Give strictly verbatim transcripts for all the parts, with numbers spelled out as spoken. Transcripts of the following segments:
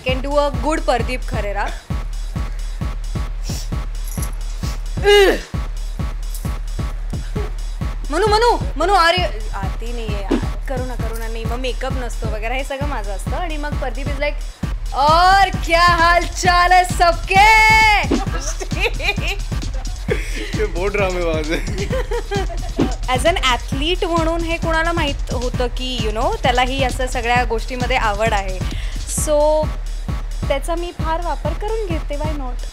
Can do a good Pardeep Kharera. Manu Manu Manu अरे आती नाही आहे, करू ना करू ना, नाही मग मेकअप नसतो वगैरे, हे सगळं माझं असतं. आणि मग प्रदीप इज लाईक और क्या हाल चाल है सबके. ये बहुत ड्रामेबाज आहे. ॲज अन ॲथलीट म्हणून हे कोणाला माहीत होतं की यु नो त्यालाही असं सगळ्या गोष्टीमध्ये आवड आहे. सो त्याचा मी फार वापर करून घेते. Why not.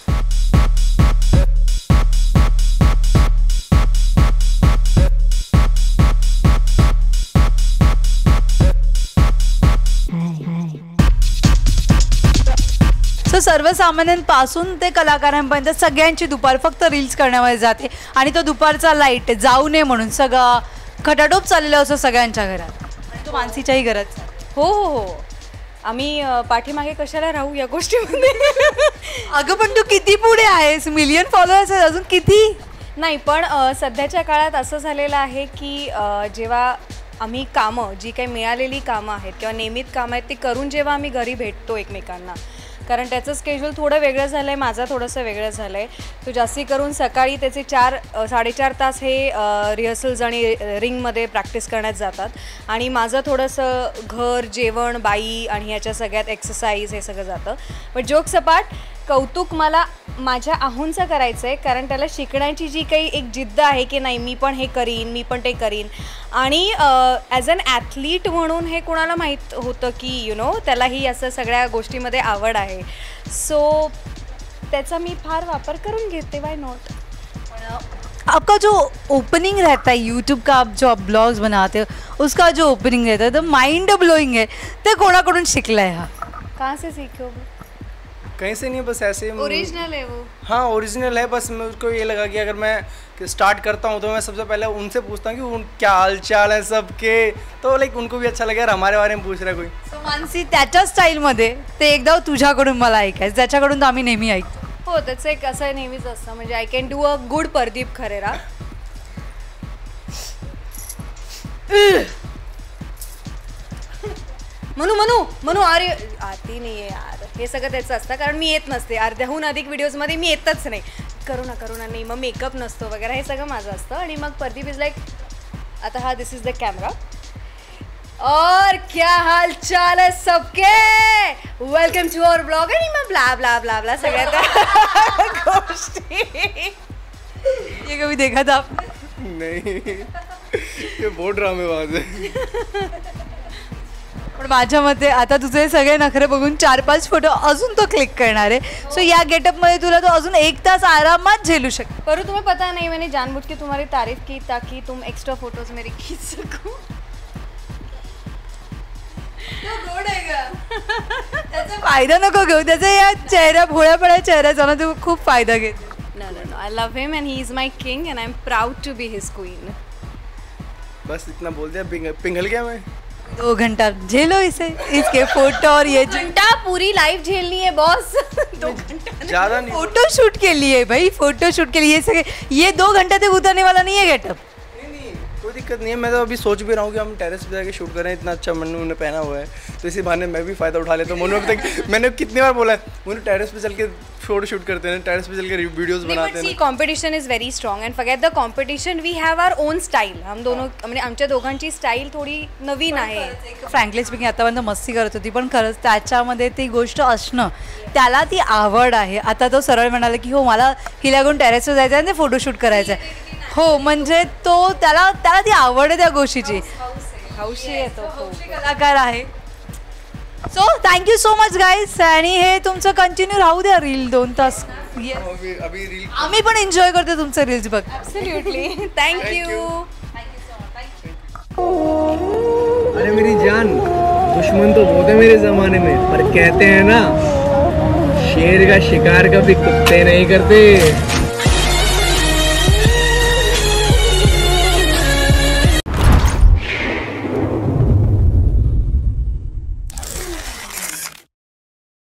सो सर्वसामान्यांपासून ते कलाकारांपर्यंत सगळ्यांची दुपार फक्त रील्स करण्यामध्ये जाते आणि तो दुपारचा लाईट जाऊ नये म्हणून सगळं खटाटोप चाललेलं असं सगळ्यांच्या घरात आणि तो मानसीच्याही घरात. हो हो हो, आम्ही पाठीमागे कशाला राहू या गोष्टीमध्ये. अगं पण तू किती पुढे आहेस, मिलियन फॉलोअर्स आहेत अजून किती. नाही पण सध्याच्या काळात असं झालेलं आहे की जेव्हा आम्ही कामं जी काही मिळालेली कामं आहेत किंवा नियमित कामं आहेत ती करून जेव्हा आम्ही घरी भेटतो एकमेकांना, कारण त्याचं स्केड्यूल थोडं वेगळं झालं आहे, माझं थोडंसं वेगळं झालं आहे. तो जास्ती करून सकाळी त्याचे चार साडेचार तास हे रिहर्सल्स आणि रिंगमध्ये प्रॅक्टिस करण्यात जातात आणि माझं थोडंसं घर जेवण बाई आणि ह्याच्या सगळ्यात एक्सरसाइज हे सगळं जातं. पण जोक सपाट कौतुक मला माझ्या आहूंचं करायचं आहे, कारण त्याला शिकण्याची जी काही एक जिद्द आहे की नाही मी पण हे करीन मी पण ते करीन. आणि ॲज अन ॲथलीट म्हणून हे कोणाला माहीत होतं की यु नो त्यालाही असं सगळ्या गोष्टीमध्ये आवड आहे. सो त्याचा मी फार वापर करून घेते. Why not. आपका जो ओपनिंग रहता है यूट्यूब का, आप जो आप ब्लॉग्स बनाते हो उसका जो ओपनिंग रहता है तो माइंड ब्लोइंग है. ते कोणाकडून शिकला है? हा कहाँ से सीखे? कहीं से नहीं, बस ऐसे ओरिजिनल है वो. हाँ ओरिजिनल है. बस मुझको ये लगा कि अगर मैं स्टार्ट करता हूँ तो मैं सबसे पहले उनसे पूछता हूँ कि उन क्या हाल चाल है सबके, तो लाइक उनको भी अच्छा लगे यार हमारे बारे में पूछ रहा है कोई. सो मानसी त्याच्या स्टाईलमध्ये ते एकदा तुझ्याकडून मला ऐकायचं, त्याच्याकडून तर आम्ही नेहमी ऐकतो. हो त्याचं एक असं नेहमीच असतं, म्हणजे I can do a good Pradeep Kharera. Manu Manu Manu अरे आती नाही आहे यार, हे सगळं त्याचं असतं, कारण मी येत नसते. अर्ध्याहून अधिक व्हिडिओजमध्ये मी येतच नाही. करू ना करू ना, नाही मग मेकअप नसतो वगैरे, हे सगळं माझं असतं. आणि मग प्रदीप इज लाईक आता हा दिस इज द कॅमेरा. और क्या हाल चाल है सबके, वेलकम टू अवर ब्लॉग. आणि मग ब्ला ब्ला ब्ला ब्ला सगळ्या गोष्टी. ये कभी देखा था? नहीं, ये बहुत ड्रामेबाज है. पण माझ्या मते आता तुझे सगळे नखरे बघून चार पाच फोटो अजून तो क्लिक करणार आहे. सो या गेटअपमध्ये तुला तो अजून एक तास आरामात झेलू शकतो. पर तुम्हें पता नहीं मैंने जानबूझ के तुम्हारी तारीफ की ताकि तुम एक्स्ट्रा फोटोज मेरे खींच सको. त्याचा फायदा नको घेऊ, त्याचा या चेहऱ्या भोळ्या पड्या चेहऱ्याचा ना तू खूप फायदा घे. No no no, I love him and he is my king and I am proud to be his queen. बस इतना बोल दिया, पिघल गया मैं. दो घंटा झेलो इसे, इसके फोटो और ये घंटा पूरी लाइफ झेलनी है बॉस. दो घंटा ज़्यादा नहीं. फोटो शूट के लिए भाई, फोटो शूट के लिए सके ये दो घंटे तक उतरने वाला नहीं है गेटअप. नहीं नहीं कोई दिक्कत नहीं है. मैं तो अभी सोच भी रहा हूँ कि हम टेरेस पे जाके शूट करें. इतना अच्छा मनु ने पहना हुआ है तो इसी बहाने मैं भी फ़ायदा उठा लेता हूँ. मनु अभी तक मैंने कितनी बार बोला है मनु टेरेस पे चल के फोटो शूट करते हैं, टेरेस पे चल के वीडियोस बनाते हैं. Competition is very strong and forget the competition, we have our own style. हम दोनों म्हणजे आमच्या दोघांची स्टाईल थोडी नवीन आहे. फ्रँकली स्पीकिंग आतापर्यंत मस्ती करत होती पण खरंच त्याच्यामध्ये ती गोष्ट असणं, त्याला ती आवड आहे. आता तो सरळ म्हणाला की हो मला हिला घेऊन टेरेसवर जायचं आहे आणि ते फोटोशूट करायचं आहे. हो म्हणजे तो त्याला त्याला ती आवड आहे त्या गोष्टीची. हौशी आहे तो, कलाकार आहे. So thank you so much guys. आणि हे तुमचं कंटिन्यू राहू द्या रील दोन तास. अभी अभी रील आम्ही पण एन्जॉय करतो तुमचं रील्स बघ. ॲब्सोल्युटली. थँक्यू. अरे मेरी जान, दुश्मन तो बहुत है मेरे ज़माने में, पर कहते हैं ना शेर का शिकार कभी कुत्ते नहीं करते.